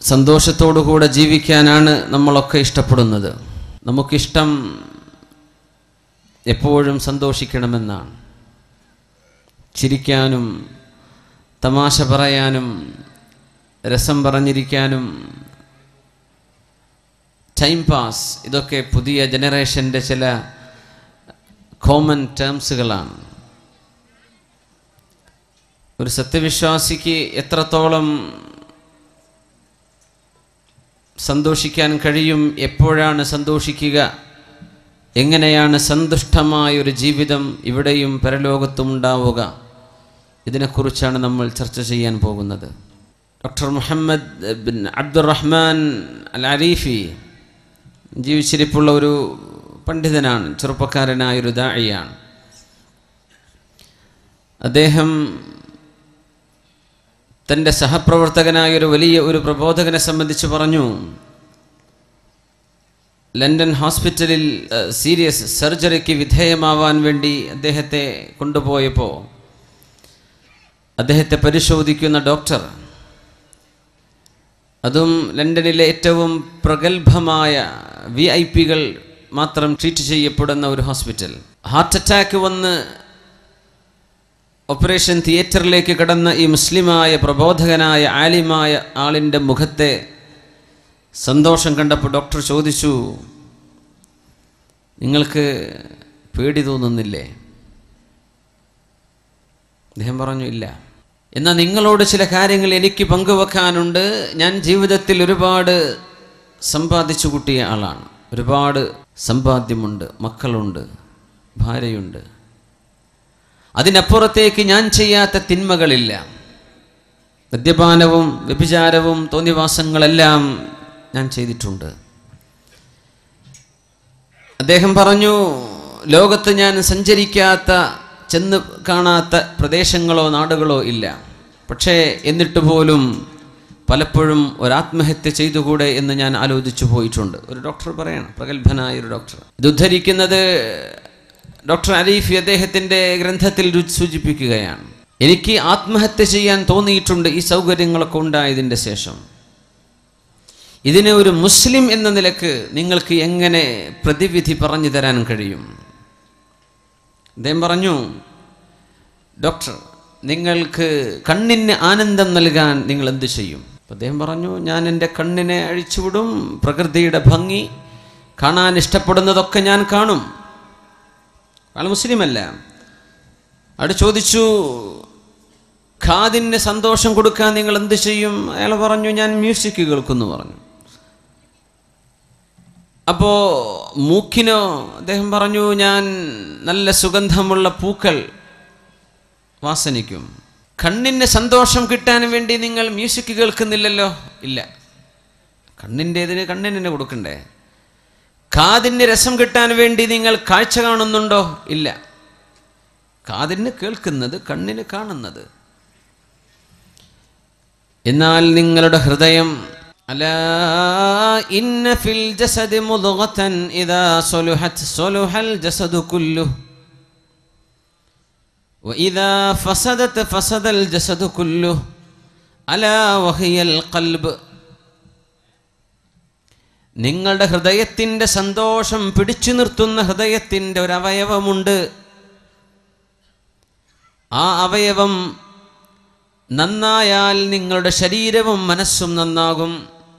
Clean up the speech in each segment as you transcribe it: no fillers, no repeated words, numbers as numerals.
സന്തോഷത്തോടുകൂടെ ജീവിക്കാനാണ് നമ്മളൊക്കെ ഇഷ്ടപ്പെടുന്നത്. നമുക്കിഷ്ടം എപ്പോഴും സന്തോഷിക്കണമെന്നാണ്. ചിരിക്കാനും തമാശ പറയാനും രസം പറഞ്ഞിരിക്കാനും ടൈം പാസ്, ഇതൊക്കെ പുതിയ ജനറേഷൻ്റെ ചില കോമൺ ടേംസുകളാണ്. ഒരു സത്യവിശ്വാസിക്ക് എത്രത്തോളം സന്തോഷിക്കാൻ കഴിയും, എപ്പോഴാണ് സന്തോഷിക്കുക, എങ്ങനെയാണ് സന്തുഷ്ടമായൊരു ജീവിതം ഇവിടെയും പരലോകത്തും ഉണ്ടാവുക, ഇതിനെക്കുറിച്ചാണ് നമ്മൾ ചർച്ച ചെയ്യാൻ പോകുന്നത്. Doctor Muhammad bin Abdurahman al Arifi ജീവിച്ചിരിപ്പുള്ള ഒരു പണ്ഡിതനാണ്, ചെറുപ്പക്കാരനായൊരു ദാഇയാണ്. അദ്ദേഹം തൻ്റെ സഹപ്രവർത്തകനായൊരു വലിയ ഒരു പ്രബോധകനെ സംബന്ധിച്ച് പറഞ്ഞു, ലണ്ടൻ ഹോസ്പിറ്റലിൽ സീരിയസ് സർജറിക്ക് വിധേയമാവാൻ വേണ്ടി അദ്ദേഹത്തെ കൊണ്ടുപോയപ്പോൾ അദ്ദേഹത്തെ പരിശോധിക്കുന്ന ഡോക്ടർ, അതും ലണ്ടനിലെ ഏറ്റവും പ്രഗത്ഭമായ VIP-കൾ മാത്രം ട്രീറ്റ് ചെയ്യപ്പെടുന്ന ഒരു ഹോസ്പിറ്റൽ, ഹാർട്ട് അറ്റാക്ക് വന്ന് ഓപ്പറേഷൻ തിയേറ്ററിലേക്ക് കടന്ന ഈ മുസ്ലിമായ പ്രബോധകനായ ആലിമായ ആളിൻ്റെ മുഖത്തെ സന്തോഷം കണ്ടപ്പോൾ ഡോക്ടർ ചോദിച്ചു, നിങ്ങൾക്ക് പേടി തോന്നുന്നില്ലേ? അദ്ദേഹം പറഞ്ഞു, ഇല്ല. എന്നാൽ നിങ്ങളോട് ചില കാര്യങ്ങൾ എനിക്ക് പങ്കുവെക്കാനുണ്ട്. ഞാൻ ജീവിതത്തിൽ ഒരുപാട് സമ്പാദിച്ചു കൂട്ടിയ ആളാണ്, ഒരുപാട് സമ്പാദ്യമുണ്ട്, മക്കളുണ്ട്, ഭാര്യയുണ്ട്. അതിനപ്പുറത്തേക്ക് ഞാൻ ചെയ്യാത്ത തിന്മകളില്ല. മദ്യപാനവും വ്യഭിചാരവും തോന്നിവാസങ്ങളെല്ലാം ഞാൻ ചെയ്തിട്ടുണ്ട്. അദ്ദേഹം പറഞ്ഞു, ലോകത്ത് ഞാൻ സഞ്ചരിക്കാത്ത, ചെന്ന് കാണാത്ത പ്രദേശങ്ങളോ നാടുകളോ ഇല്ല. പക്ഷേ എന്നിട്ട് പോലും പലപ്പോഴും ഒരാത്മഹത്യ ചെയ്തുകൂടെ എന്ന് ഞാൻ ആലോചിച്ചു പോയിട്ടുണ്ട്. ഒരു ഡോക്ടർ പറയണം, പ്രഗത്ഭനായൊരു ഡോക്ടർ. ഇത് ഉദ്ധരിക്കുന്നത് ഡോക്ടർ അരീഫി അദ്ദേഹത്തിൻ്റെ ഗ്രന്ഥത്തിൽ സൂചിപ്പിക്കുകയാണ്. എനിക്ക് ആത്മഹത്യ ചെയ്യാൻ തോന്നിയിട്ടുണ്ട് ഈ സൗകര്യങ്ങളൊക്കെ ഉണ്ടായതിൻ്റെ ശേഷം. ഇതിനെ ഒരു മുസ്ലിം എന്ന നിലക്ക് നിങ്ങൾക്ക് എങ്ങനെ പ്രതിവിധി പറഞ്ഞു തരാൻ കഴിയും? അദ്ദേഹം പറഞ്ഞു, ഡോക്ടർ, നിങ്ങൾക്ക് കണ്ണിന് ആനന്ദം നൽകാൻ നിങ്ങൾ എന്ത് ചെയ്യും? അദ്ദേഹം പറഞ്ഞു, ഞാൻ എൻ്റെ കണ്ണിനെ അഴിച്ചുവിടും, പ്രകൃതിയുടെ ഭംഗി കാണാൻ ഇഷ്ടപ്പെടുന്നതൊക്കെ ഞാൻ കാണും. അയാൾ മുസ്ലിമല്ല. അവിടെ ചോദിച്ചു, കാതിന് സന്തോഷം കൊടുക്കാൻ നിങ്ങൾ എന്ത് ചെയ്യും? അയാൾ പറഞ്ഞു, ഞാൻ മ്യൂസിക് കേൾക്കുന്നു പറഞ്ഞു. അപ്പോൾ മൂക്കിനോ? അദ്ദേഹം പറഞ്ഞു, ഞാൻ നല്ല സുഗന്ധമുള്ള പൂക്കൾ വാസനിക്കും. കണ്ണിന് സന്തോഷം കിട്ടാൻ വേണ്ടി നിങ്ങൾ മ്യൂസിക് കേൾക്കുന്നില്ലല്ലോ? ഇല്ല. കണ്ണിൻ്റെതിന് കണ്ണിന് കൊടുക്കണ്ടേ? കാതിന് രസം കിട്ടാൻ വേണ്ടി നിങ്ങൾ കാഴ്ച കാണുന്നുണ്ടോ? ഇല്ല. കാതിന് കേൾക്കുന്നത്, കണ്ണിന് കാണുന്നത്. എന്നാൽ നിങ്ങളുടെ ഹൃദയം, അലാ ഇന്ന ഫിൽ ജസദി മുദ്ഗതൻ ഇദാ സലുഹത് സലുഹൽ ജസദു കുല്ലുഹു വഇദാ ഫസദത് ഫസദൽ ജസദു കുല്ലുഹു അലാ വഹിയൽ ഖൽബ്. നിങ്ങളുടെ ഹൃദയത്തിൻ്റെ സന്തോഷം പിടിച്ചു നിർത്തുന്ന ഹൃദയത്തിൻ്റെ ഒരു അവയവമുണ്ട്. ആ അവയവം നന്നായാൽ നിങ്ങളുടെ ശരീരവും മനസ്സും നന്നാകും.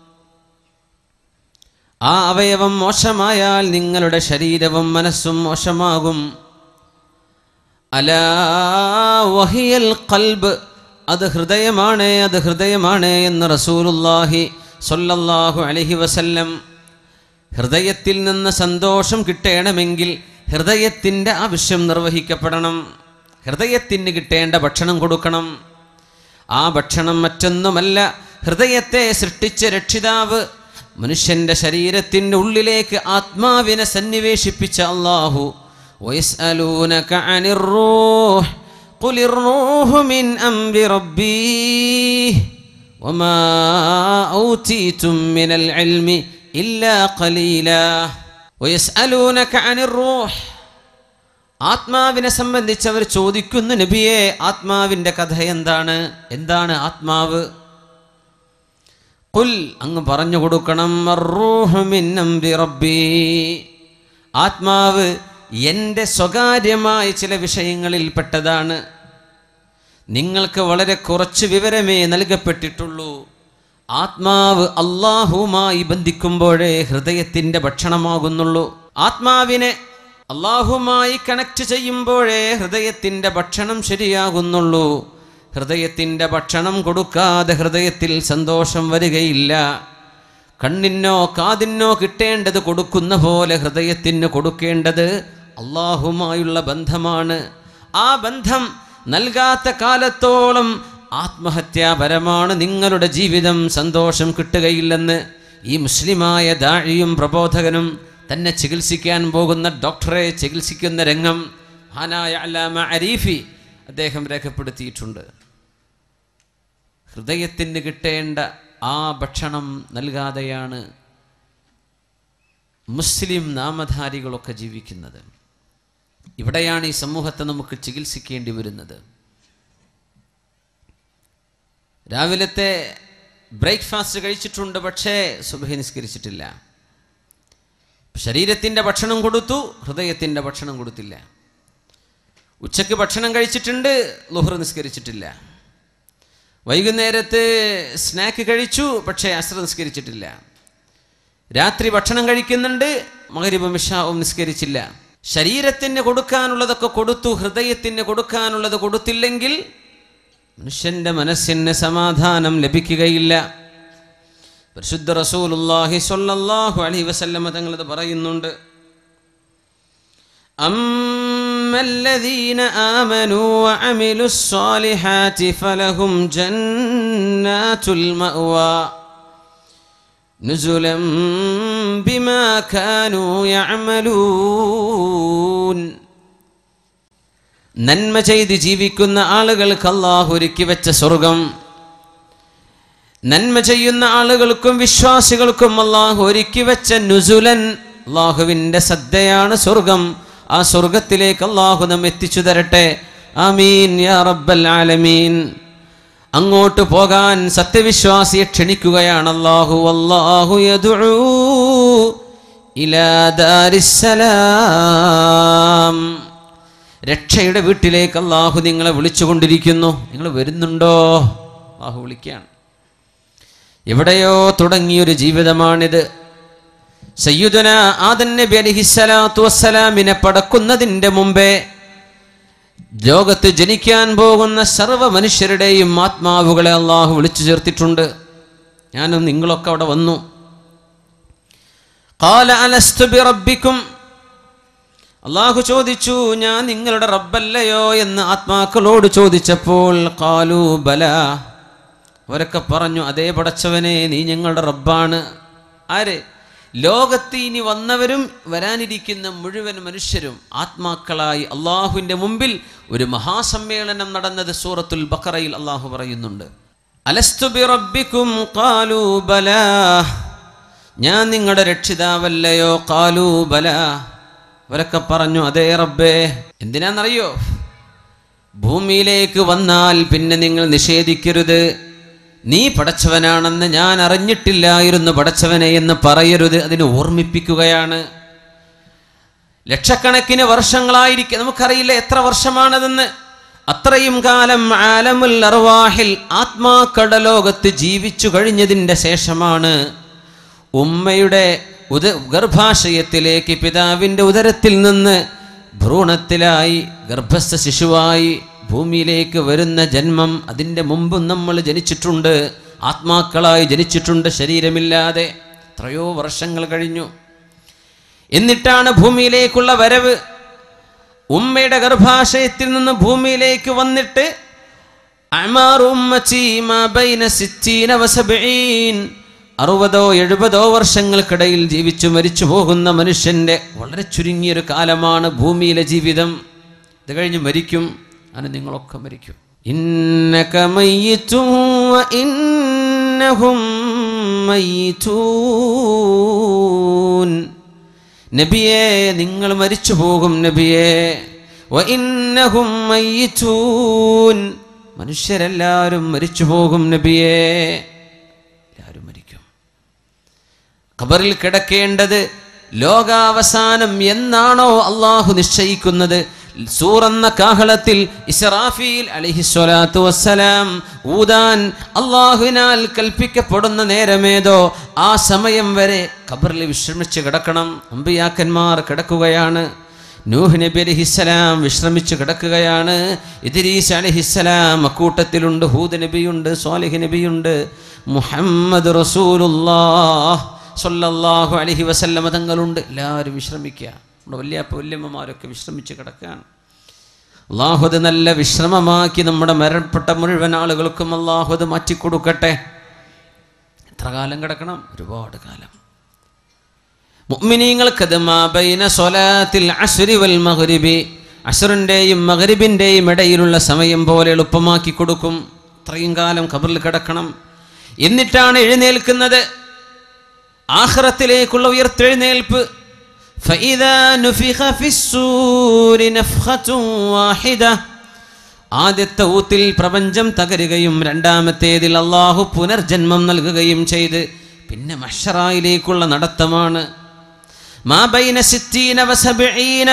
ആ അവയവം മോശമായാൽ നിങ്ങളുടെ ശരീരവും മനസ്സും മോശമാകും. അലാ വഹിയൽ ഖൽബ്, അത് ഹൃദയമാണ്, അത് ഹൃദയമാണ് എന്ന് റസൂലുള്ളാഹി സ്വല്ലല്ലാഹു അലൈഹി വസല്ലം. ഹൃദയത്തിൽ നിന്ന് സന്തോഷം കിട്ടണമെങ്കിൽ ഹൃദയത്തിൻ്റെ ആവശ്യം നിർവഹിക്കപ്പെടണം. ഹൃദയത്തിന് കിട്ടേണ്ട ഭക്ഷണം കൊടുക്കണം. ആ ഭക്ഷണം മറ്റൊന്നുമല്ല, ഹൃദയത്തെ സൃഷ്ടിച്ച രക്ഷിതാവ് മനുഷ്യൻ്റെ ശരീരത്തിൻ്റെ ഉള്ളിലേക്ക് ആത്മാവിനെ സന്നിവേശിപ്പിച്ച അല്ലാഹു, വയസ്അലൂനക അനിർ റൂഹ് ഖുലിർ റൂഹു മിൻ അംരി റബ്ബീ വമാ ഔതീതും മിനൽ ഇൽമി ഇല്ലാ ഖലീലാ. വയസ്അലൂനക അനിർ റൂഹ്, ആത്മാവിനെ സംബന്ധിച്ച് അവർ ചോദിക്കുന്നു, നബിയെ ആത്മാവിൻ്റെ കഥ എന്താണ്? എന്താണ് ആത്മാവ്? ഖുൽ അങ്ങ് പറഞ്ഞു കൊടുക്കണം, അർറൂഹു മിൻ അംരി റബ്ബി, ആത്മാവ് എൻ്റെ സ്വകാര്യമായ ചില വിഷയങ്ങളിൽ പെട്ടതാണ്. നിങ്ങൾക്ക് വളരെ കുറച്ച് വിവരമേ നൽകപ്പെട്ടിട്ടുള്ളൂ. ആത്മാവ് അള്ളാഹുവുമായി ബന്ധിക്കുമ്പോഴേ ഹൃദയത്തിൻ്റെ ഭക്ഷണമാകുന്നുള്ളൂ. ആത്മാവിനെ അള്ളാഹുവുമായി കണക്ട് ചെയ്യുമ്പോഴേ ഹൃദയത്തിൻ്റെ ഭക്ഷണം ശരിയാകുന്നുള്ളൂ. ഹൃദയത്തിൻ്റെ ഭക്ഷണം കൊടുക്കാതെ ഹൃദയത്തിൽ സന്തോഷം വരികയില്ല. കണ്ണിനോ കാതിനോ കിട്ടേണ്ടത് കൊടുക്കുന്ന പോലെ ഹൃദയത്തിന് കൊടുക്കേണ്ടത് അള്ളാഹുവുമായുള്ള ബന്ധമാണ്. ആ ബന്ധം നൽകാത്ത കാലത്തോളം ആത്മഹത്യാപരമാണ് നിങ്ങളുടെ ജീവിതം. സന്തോഷം കിട്ടുകയില്ലെന്ന് ഈ മുസ്ലിമായ ദാഴിയും പ്രബോധകനും തന്നെ ചികിത്സിക്കാൻ പോകുന്ന ഡോക്ടറെ ചികിത്സിക്കുന്ന രംഗം മഹാനായ അല്ലാമ അരീഫി അദ്ദേഹം രേഖപ്പെടുത്തിയിട്ടുണ്ട്. ഹൃദയത്തിന് കിട്ടേണ്ട ആ ഭക്ഷണം നൽകാതെയാണ് മുസ്ലിം നാമധാരികളൊക്കെ ജീവിക്കുന്നത്. ഇവിടെയാണ് ഈ സമൂഹത്തെ നമുക്ക് ചികിത്സിക്കേണ്ടി വരുന്നത്. രാവിലത്തെ ബ്രേക്ക്ഫാസ്റ്റ് കഴിച്ചിട്ടുണ്ട്, പക്ഷേ സുബ്ഹി നിസ്കരിച്ചിട്ടില്ല. ശരീരത്തിൻ്റെ ഭക്ഷണം കൊടുത്തു, ഹൃദയത്തിൻ്റെ ഭക്ഷണം കൊടുത്തില്ല. ഉച്ചയ്ക്ക് ഭക്ഷണം കഴിച്ചിട്ടുണ്ട്, ളുഹ്ർ നിസ്കരിച്ചിട്ടില്ല. വൈകുന്നേരത്ത് സ്നാക്ക് കഴിച്ചു, പക്ഷേ അസ്ർ നിസ്കരിച്ചിട്ടില്ല. രാത്രി ഭക്ഷണം കഴിക്കുന്നുണ്ട്, മഗ്രിബും ഇശാഉം നിസ്കരിച്ചില്ല. ശരീരത്തിന് കൊടുക്കാനുള്ളതൊക്കെ കൊടുത്തു, ഹൃദയത്തിന് കൊടുക്കാനുള്ളത് കൊടുത്തില്ലെങ്കിൽ മനുഷ്യൻ്റെ മനസ്സിന് സമാധാനം ലഭിക്കുകയില്ല. പരിശുദ്ധ റസൂലുള്ളാഹി സ്വല്ലല്ലാഹു അലൈഹി വസല്ലം തങ്ങളത് പറയുന്നുണ്ട്, അമ്മല്ലദീന ആമനൂ വഅമിലുസ് സ്വാലിഹാതി ഫലഹും ജന്നാത്തുൽ മഅവാ നുസുലൻ ബിമാ കാനൂ യഅമലൂൻ. നന്മ ചെയ്ത് ജീവിക്കുന്ന ആളുകൾക്ക് അല്ലാഹു ഒരുക്കി വെച്ച സ്വർഗം, നന്മ ചെയ്യുന്ന ആളുകൾക്കും വിശ്വാസികൾക്കും അല്ലാഹു ഒരുക്കി വെച്ച നുസുലൻ, അല്ലാഹുവിൻ്റെ സദ്യയാണ് സ്വർഗം. ആ സ്വർഗത്തിലേക്ക് അല്ലാഹു നമ്മെ എത്തിച്ചു തരട്ടെ. ആമീൻ യാ റബ്ബൽ ആലമീൻ. അങ്ങോട്ട് പോകാൻ സത്യവിശ്വാസിയെ ക്ഷണിക്കുകയാണ് അല്ലാഹു. വല്ലാഹു യദ്ഉ ഇലാ ദാരിസ്സലാം. രക്ഷയുടെ വീട്ടിലേക്ക് അല്ലാഹു നിങ്ങളെ വിളിച്ചുകൊണ്ടിരിക്കുന്നു. നിങ്ങൾ വരുന്നുണ്ടോ? അല്ലാഹു വിളിക്കുകയാണ്. എവിടെയോ തുടങ്ങിയൊരു ജീവിതമാണിത്. സയ്യിദുനാ ആദം നബി അലൈഹിസ്സലാത്തു വസ്സലാമിനെ പടക്കുന്നതിൻ്റെ മുമ്പേ ലോകത്ത് ജനിക്കാൻ പോകുന്ന സർവ്വ മനുഷ്യരുടെയും ആത്മാവുകളെ അല്ലാഹു വിളിച്ചു ചേർത്തിട്ടുണ്ട്. ഞാനും നിങ്ങളൊക്കെ അവിടെ വന്നു. ഖാല അലസ്തു ബിറബ്ബിക്കും, അല്ലാഹു ചോദിച്ചു, ഞാൻ നിങ്ങളുടെ റബ്ബല്ലയോ എന്ന് ആത്മാക്കളോട് ചോദിച്ചപ്പോൾ ഖാലൂ ബലാ, അവരൊക്കെ പറഞ്ഞു, അതേ പടച്ചവനെ, നീ ഞങ്ങളുടെ റബ്ബാണ്. ആര്? ലോകത്ത് ഇനി വന്നവരും വരാനിരിക്കുന്ന മുഴുവൻ മനുഷ്യരും ആത്മാക്കളായി അള്ളാഹുവിൻ്റെ മുമ്പിൽ ഒരു മഹാസമ്മേളനം നടന്നത് സൂറത്തുൽ ബഖറയിൽ അള്ളാഹു പറയുന്നുണ്ട്. അലസ്തു ബിറബ്ബിക്കും ഖാലൂ ബലാ, ഞാൻ നിങ്ങളുടെ രക്ഷിതാവല്ലയോ? ഖാലൂ ബലാ, അവരൊക്കെ പറഞ്ഞു, അതേ റബ്ബേ. എന്തിനാണെന്നറിയോ? ഭൂമിയിലേക്ക് വന്നാൽ പിന്നെ നിങ്ങൾ നിഷേധിക്കരുത്, നീ പടച്ചവനാണെന്ന് ഞാൻ അറിഞ്ഞിട്ടില്ലായിരുന്നു പടച്ചവനെ എന്ന് പറയരുത്. അതിനെ ഓർമ്മിപ്പിക്കുകയാണ്. ലക്ഷക്കണക്കിന് വർഷങ്ങളായിരിക്കും, നമുക്കറിയില്ല എത്ര വർഷമാണതെന്ന്. അത്രയും കാലം ആലമുൽ അർവാഹിൽ ആത്മാക്കളുടെ ലോകത്ത് ജീവിച്ചു കഴിഞ്ഞതിൻ്റെ ശേഷമാണ് ഉമ്മയുടെ ഗർഭാശയത്തിലേക്ക് പിതാവിൻ്റെ ഉദരത്തിൽ നിന്ന് ഭ്രൂണത്തിലായി ഗർഭസ്ഥ ശിശുവായി ഭൂമിയിലേക്ക് വരുന്ന ജന്മം. അതിൻ്റെ മുമ്പും നമ്മൾ ജനിച്ചിട്ടുണ്ട്, ആത്മാക്കളായി ജനിച്ചിട്ടുണ്ട്, ശരീരമില്ലാതെ. എത്രയോ വർഷങ്ങൾ കഴിഞ്ഞു. എന്നിട്ടാണ് ഭൂമിയിലേക്കുള്ള വരവ്. ഉമ്മയുടെ ഗർഭാശയത്തിൽ നിന്ന് ഭൂമിയിലേക്ക് വന്നിട്ട് 60-70 വർഷങ്ങൾക്കിടയിൽ ജീവിച്ചു മരിച്ചു പോകുന്ന മനുഷ്യൻ്റെ വളരെ ചുരുങ്ങിയൊരു കാലമാണ് ഭൂമിയിലെ ജീവിതം. ഇത് കഴിഞ്ഞ് മരിക്കും. അങ്ങനെ നിങ്ങളൊക്കെ മരിക്കും. ഇന്നക മയ്യിതുൻ വ ഇന്നഹും മയ്യിതൂൻ. നബിയേ, നിങ്ങൾ മരിച്ചു പോകും നബിയേ. വ ഇന്നഹും മയ്യിതൂൻ, മനുഷ്യരെല്ലാവരും മരിച്ചു പോകും നബിയേ. എല്ലാവരും മരിക്കും. ഖബറിൽ കിടക്കേണ്ടത് ലോകാവസാനം എന്നാണോ അള്ളാഹു നിശ്ചയിക്കുന്നത്, സൂറെന്ന കാഹളത്തിൽ ഇസ്രാഫീൽ അലൈഹിസ്സലാത്തു വസ്സലാം ഊതാൻ അള്ളാഹുവിനാൽ കൽപ്പിക്കപ്പെടുന്ന നേരമേതോ ആ സമയം വരെ ഖബറിൽ വിശ്രമിച്ച് കിടക്കണം. അമ്പിയാക്കന്മാർ കിടക്കുകയാണ്. നൂഹ് നബി അലൈഹിസ്സലാം വിശ്രമിച്ച് കിടക്കുകയാണ്. ഇദ്രീസ് അലൈഹിസ്സലാം അക്കൂട്ടത്തിലുണ്ട്. ഹൂദ് നബിയുണ്ട്, സ്വാലിഹ് നബിയുണ്ട്, മുഹമ്മദ് റസൂലുള്ളാഹ് സ്വല്ലല്ലാഹു അലൈഹി വസല്ലം തങ്ങളുണ്ട്. എല്ലാവരും വിശ്രമിക്കുക. നമ്മുടെ വല്യപ്പ വല്യമ്മമാരൊക്കെ വിശ്രമിച്ച് കിടക്കുകയാണ്. അല്ലാഹു അത് നല്ല വിശ്രമമാക്കി നമ്മുടെ മരണപ്പെട്ട മുഴുവൻ ആളുകൾക്കും അല്ലാഹു അത് മാറ്റിക്കൊടുക്കട്ടെ. എത്ര കാലം കിടക്കണം? ഒരുപാട് കാലം. മുഅ്മിനീങ്ങൾക്ക് മാ ബൈന സ്വലാത്തിൽ അസ്രി വൽ മഗ്രിബി, അസ്റിൻ്റെയും മഗ്രിബിൻ്റെയും ഇടയിലുള്ള സമയം പോലെ എളുപ്പമാക്കി കൊടുക്കും. ഇത്രയും കാലം ഖബറിൽ കിടക്കണം. എന്നിട്ടാണ് എഴുന്നേൽക്കുന്നത്. ആഖിറത്തിലേക്കുള്ള ഉയർത്തെഴുന്നേൽപ്പ്. ഫഇദാ നുഫിഖ ഫിസ്സൂരി നഫ്ഖത്തുൻ വാഹിദ, ആദ്യത്തെ ഊത്തിൽ പ്രപഞ്ചം തകരുകയും രണ്ടാമത്തേതിൽ അല്ലാഹു പുനർജന്മം നൽകുകയും ചെയ്ത് പിന്നെ മഹ്ശറായിലേക്കുള്ള നടത്തമാണ്. മാ ബൈന 60 വ 70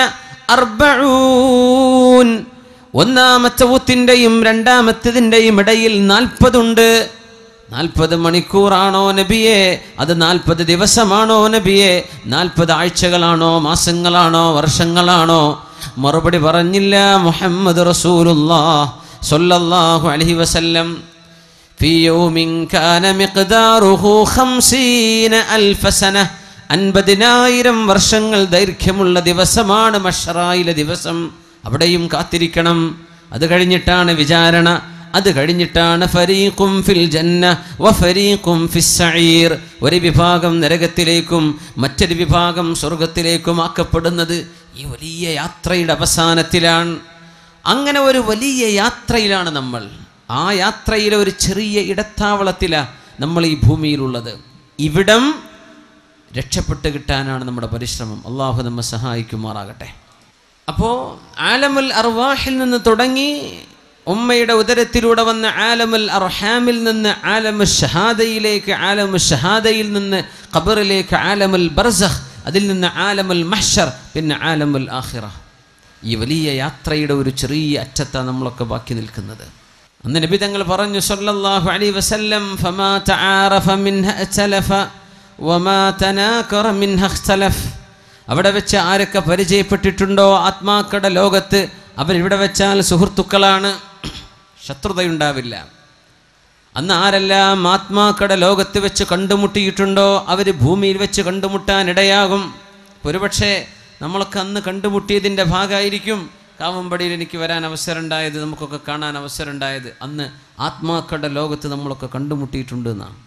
40, ഒന്നാമത്തെ ഊത്തിൻ്റെയും രണ്ടാമത്തേതിൻ്റെയും ഇടയിൽ 40 ഉണ്ട്. 40 മണിക്കൂറാണോ നബിയെ? അത് 40 ദിവസമാണോ നബിയെ? 40 ആഴ്ചകളാണോ, മാസങ്ങളാണോ, വർഷങ്ങളാണോ? മറുപടി പറഞ്ഞില്ല മുഹമ്മദ് റസൂലുള്ളാഹ് സ്വല്ലല്ലാഹു അലൈഹി വസല്ലം. ഫീ യൗമിൻ കാന മിഖ്ദാറുഹു 50,000 സന, 50,000 വർഷങ്ങൾ ദൈർഘ്യമുള്ള ദിവസമാണ് മഹ്ശറായിലെ ദിവസം. അവിടെയും കാത്തിരിക്കണം. അത് കഴിഞ്ഞിട്ടാണ് വിചാരണ. അത് കഴിഞ്ഞിട്ടാണ് ഫരീഖും ഫിൽ ജന്ന വ ഫരീഖും ഫിസ് സഈർ, ഒരു വിഭാഗം നരകത്തിലേക്കും മറ്റൊരു വിഭാഗം സ്വർഗത്തിലേക്കും ആക്കപ്പെടുന്നത്. ഈ വലിയ യാത്രയുടെ അവസാനത്തിലാണ്. അങ്ങനെ ഒരു വലിയ യാത്രയിലാണ് നമ്മൾ. ആ യാത്രയിലെ ഒരു ചെറിയ ഇടത്താവളത്തിലാണ് നമ്മൾ ഈ ഭൂമിയിലുള്ളത്. ഇവിടം രക്ഷപ്പെട്ട് കിട്ടാനാണ് നമ്മുടെ പരിശ്രമം. അള്ളാഹു നമ്മെ സഹായിക്കുമാറാകട്ടെ. അപ്പോൾ ആലമുൽ അർവാഹിൽ നിന്ന് തുടങ്ങി ഉമ്മയുടെ ഉദരത്തിലൂടെ വന്ന ആലമുൽ അർഹാമിൽ നിന്ന് ആലമുൽ ഷഹാദയിലേക്ക്, ആലമുൽ ഷഹാദയിൽ നിന്ന് ഖബറിലേക്ക് ആലമുൽ ബർസഖ്, അതിൽ നിന്ന് ആലമുൽ മഹ്ശർ, പിന്നെ ആലമുൽ ആഖിറ. ഈ വലിയ യാത്രയുടെ ഒരു ചെറിയ അറ്റത്താണ് നമ്മളൊക്കെ ബാക്കി നിൽക്കുന്നത്. അന്ന് നബി തങ്ങൾ പറഞ്ഞു സല്ലല്ലാഹു അലൈഹി വസല്ലം, ഫമാ തആറഫ മിൻഹ അഖ്തലഫ വമാ തനാകറ മിൻഹ ഇഖ്തലഫ്. അവിടെ വെച്ച് ആരൊക്കെ പരിചയപ്പെട്ടിട്ടുണ്ടോ ആത്മാക്കളുടെ ലോകത്ത്, അവരിവിടെ വെച്ചാൽ സുഹൃത്തുക്കളാണ്, ശത്രുതയുണ്ടാവില്ല. അന്ന് ആരെല്ലാം ആത്മാക്കളുടെ ലോകത്ത് വെച്ച് കണ്ടുമുട്ടിയിട്ടുണ്ടോ അവർ ഭൂമിയിൽ വെച്ച് കണ്ടുമുട്ടാനിടയാകും. ഒരുപക്ഷെ നമ്മളൊക്കെ അന്ന് കണ്ടുമുട്ടിയതിൻ്റെ ഭാഗമായിരിക്കും കാവമ്പടിയിൽ എനിക്ക് വരാൻ അവസരം ഉണ്ടായത്, നമുക്കൊക്കെ കാണാൻ അവസരം ഉണ്ടായത്. അന്ന് ആത്മാക്കളുടെ ലോകത്ത് നമ്മളൊക്കെ കണ്ടുമുട്ടിയിട്ടുണ്ട് എന്നാണ്.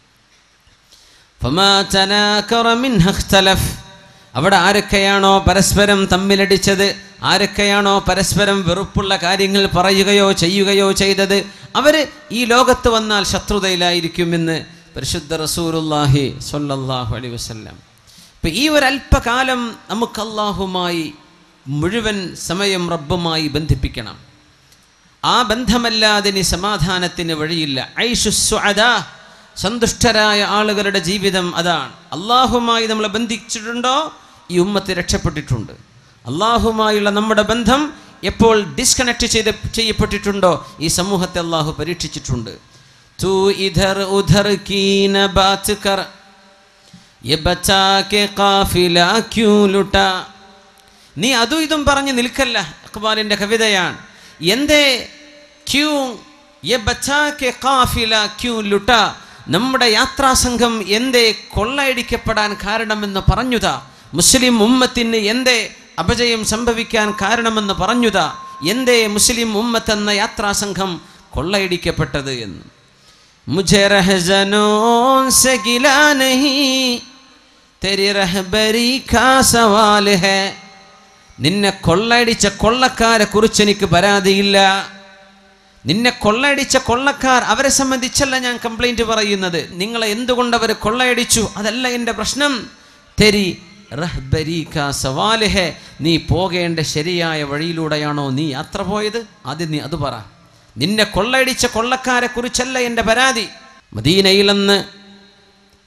ഫമാ തനാകറ മിൻഹ ഇഖ്തലഫ്, അവിടെ ആരൊക്കെയാണോ പരസ്പരം തമ്മിലടിച്ചത്, ആരൊക്കെയാണോ പരസ്പരം വെറുപ്പുള്ള കാര്യങ്ങൾ പറയുകയോ ചെയ്യുകയോ ചെയ്തത്, അവർ ഈ ലോകത്ത് വന്നാൽ ശത്രുതയിലായിരിക്കുമെന്ന് പരിശുദ്ധ റസൂലുള്ളാഹി സ്വല്ലല്ലാഹു അലൈഹി വസല്ലം. ഇപ്പം ഈ ഒരല്പകാലം നമുക്ക് അല്ലാഹുമായി മുഴുവൻ സമയം റബ്ബുമായി ബന്ധിപ്പിക്കണം. ആ ബന്ധമല്ലാതെ ഇനി സമാധാനത്തിന് വഴിയില്ല. ഐഷുസ്സുഅദാ, സന്തുഷ്ടരായ ആളുകളുടെ ജീവിതം അതാണ്. അല്ലാഹുമായി നമ്മളെ ബന്ധിച്ചിട്ടുണ്ടോ ഈ ഉമ്മത്ത് രക്ഷപ്പെട്ടിട്ടുണ്ട്. അല്ലാഹുമായുള്ള നമ്മുടെ ബന്ധം എപ്പോൾ ഡിസ്കണക്ട് ചെയ്യപ്പെട്ടിട്ടുണ്ടോ ഈ സമൂഹത്തെ അല്ലാഹു പരീക്ഷിച്ചിട്ടുണ്ട്. തൂ ഇധർ ഉധർ കീന ബാത് കർ യെ ബച്ചാ കെ ഖാഫില ക്യൂ ലുട്ട. നീ അതും ഇതും പറഞ്ഞ് നിൽക്കല്ല. ഇഖ്ബാലിൻ്റെ കവിതയാണ്. എന്തേ ക്യൂ യെ ബച്ചാ കെ ഖാഫില ക്യൂ ലുട്ട, നമ്മുടെ യാത്രാസംഘം എന്തേ കൊള്ളയടിക്കപ്പെടാൻ കാരണമെന്ന് പറഞ്ഞുതാ. മുസ്ലിം ഉമ്മത്തിന് എന്തേ അപജയം സംഭവിക്കാൻ കാരണമെന്ന് പറഞ്ഞുതാ. എന്തേ മുസ്ലിം ഉമ്മത്ത് എന്ന യാത്രാസംഘം കൊള്ളയടിക്കപ്പെട്ടത് എന്ന്. മുझे रहजनों से गिला नहीं तेरी रहबरी का सवाल है. നിന്നെ കൊള്ളയടിച്ച കൊള്ളക്കാരെ കുറിച്ച് എനിക്ക് പരാതിയില്ല. നിന്നെ കൊള്ളയടിച്ച കൊള്ളക്കാർ, അവരെ സംബന്ധിച്ചല്ല ഞാൻ കംപ്ലൈൻറ്റ് പറയുന്നത്. നിങ്ങളെ എന്തുകൊണ്ട് അവർ കൊള്ളയടിച്ചു അതല്ല എൻ്റെ പ്രശ്നം. തെരി റഹ്ബരി കാ സവാല് ഹെ, നീ പോകേണ്ട ശരിയായ വഴിയിലൂടെയാണോ നീ യാത്ര പോയത്? ആദ്യം നീ അത് പറ. നിന്നെ കൊള്ളയടിച്ച കൊള്ളക്കാരെ കുറിച്ചല്ല എൻ്റെ പരാതി. മദീനയിലെന്ന്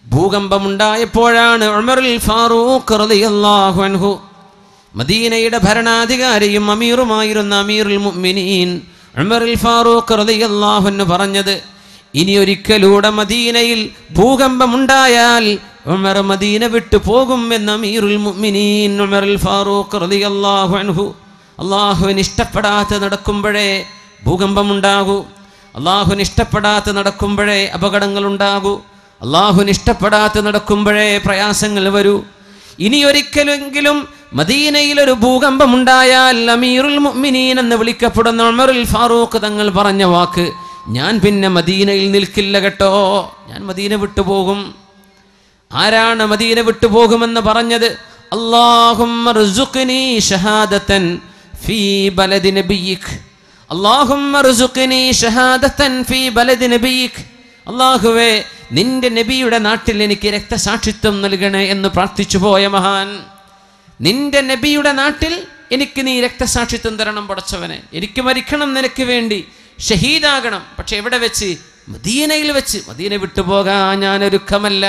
ഭൂകമ്പമുണ്ടായപ്പോഴാണ് ഉമറുൽ ഫാറൂഖ് റളിയല്ലാഹു അൻഹു, മദീനയുടെ ഭരണാധികാരിയും അമീറുമായിരുന്ന അമീറുൽ മുഅ്മിനീൻ ഉമറുൽ ഫാറൂഖ് റളിയല്ലാഹു അൻഹു പറഞ്ഞത്, ഇനി ഒരിക്കലൂടെ മദീനയിൽ ഭൂകമ്പമുണ്ടായാൽ ഉമർ മദീന വിട്ടു പോകും എന്ന് അമീറുൽ മുഅ്മിനീൻ ഉമറുൽ ഫാറൂഖ് റളിയല്ലാഹു അൻഹു. അള്ളാഹുവിന് ഇഷ്ടപ്പെടാതെ നടക്കുമ്പോഴേ ഭൂകമ്പമുണ്ടാകൂ, അള്ളാഹുവിന് ഇഷ്ടപ്പെടാതെ നടക്കുമ്പോഴേ അപകടങ്ങളുണ്ടാകൂ, അള്ളാഹുവിന് ഇഷ്ടപ്പെടാതെ നടക്കുമ്പോഴേ പ്രയാസങ്ങൾ വരൂ. ഇനി ഒരിക്കലെങ്കിലും മദീനയിൽ ഒരു ഭൂകമ്പമുണ്ടായാൽ അമീറുൽ മുഅ്മിനീൻ എന്ന് വിളിക്കപ്പെടുന്ന ഉമറുൽ ഫാറൂഖ് തങ്ങൾ പറഞ്ഞ വാക്ക്, ഞാൻ പിന്നെ മദീനയിൽ നിൽക്കില്ല കേട്ടോ, ഞാൻ മദീന വിട്ടുപോകും. ആരാണ് മദീന വിട്ടുപോകുമെന്ന് പറഞ്ഞത്? അല്ലാഹുമ്മ ർസുഖ്നി ഷഹാദതൻ ഫീ ബലദി നബിയിക്, അല്ലാഹുമ്മ ർസുഖ്നി ഷഹാദതൻ ഫീ ബലദി നബിയിക്, അല്ലാഹുവേ നിന്റെ നബിയുടെ നാട്ടിൽ എനിക്ക് രക്തസാക്ഷിത്വം നൽകണേ എന്ന് പ്രാർത്ഥിച്ചു പോയ മഹാൻ. നിന്റെ നബിയുടെ നാട്ടിൽ എനിക്ക് നീ രക്തസാക്ഷിത്വം തരണം പടച്ചവനെ, എനിക്ക് മരിക്കണം നിനക്ക് വേണ്ടി, ഷഹീദാകണം. പക്ഷെ എവിടെ വെച്ച്? മദീനയിൽ വെച്ച്. മദീന വിട്ടുപോകാൻ ഞാനൊരുക്കമല്ല.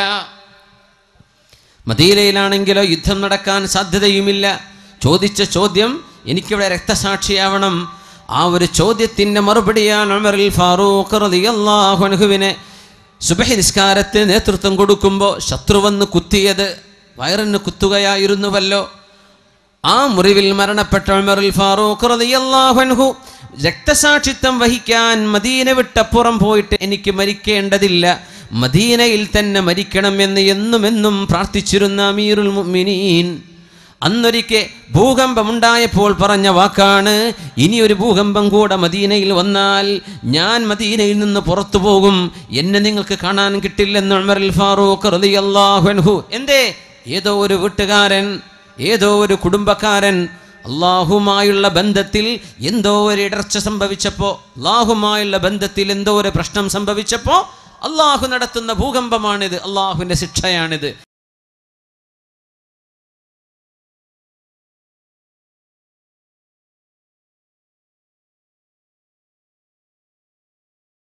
മദീനയിലാണെങ്കിലോ യുദ്ധം നടക്കാൻ സാധ്യതയുമില്ല. ചോദിച്ച ചോദ്യം എനിക്കിവിടെ രക്തസാക്ഷിയാവണം. ആ ഒരു ചോദ്യത്തിൻ്റെ മറുപടിയാണ് ഉമറുൽ ഫാറൂഖ് റളിയല്ലാഹു അൻഹുവിനെ സുബഹി നിസ്കാരത്തിന് നേതൃത്വം കൊടുക്കുമ്പോൾ ശത്രു വന്ന് കുത്തിയത് വയറിന് കുത്തുകയായിരുന്നുവല്ലോ. ആ മുറിവിൽ മരണപ്പെട്ട ഉമറുൽ ഫാറൂഖ് റളിയല്ലാഹു അൻഹു രക്തസാക്ഷിത്വം വഹിക്കാൻ മദീന വിട്ടപ്പുറം പോയിട്ട് എനിക്ക് മരിക്കേണ്ടതില്ല, മദീനയിൽ തന്നെ മരിക്കണം എന്ന് എന്നും പ്രാർത്ഥിച്ചിരുന്ന അമീറുൽ മുഅ്മിനീൻ അന്നൊരിക്കൽ ഭൂകമ്പമുണ്ടായപ്പോൾ പറഞ്ഞ വാക്കാണ്, ഇനിയൊരു ഭൂകമ്പം കൂടെ മദീനയിൽ വന്നാൽ ഞാൻ മദീനയിൽ നിന്ന് പുറത്തു പോകും, എന്നെ നിങ്ങൾക്ക് കാണാൻ കിട്ടില്ലെന്ന് ഉമറുൽ ഫാറൂഖ് റളിയല്ലാഹു അൻഹു. എന്തേ? ഏതോ ഒരു വീട്ടുകാരൻ, ഏതോ ഒരു കുടുംബക്കാരൻ അള്ളാഹുമായുള്ള ബന്ധത്തിൽ എന്തോ ഒരു ഇടർച്ച സംഭവിച്ചപ്പോൾ, അള്ളാഹുമായുള്ള ബന്ധത്തിൽ എന്തോ ഒരു പ്രശ്നം സംഭവിച്ചപ്പോൾ അള്ളാഹു നടത്തുന്ന ഭൂകമ്പമാണിത്, അള്ളാഹുവിൻ്റെ ശിക്ഷയാണിത്.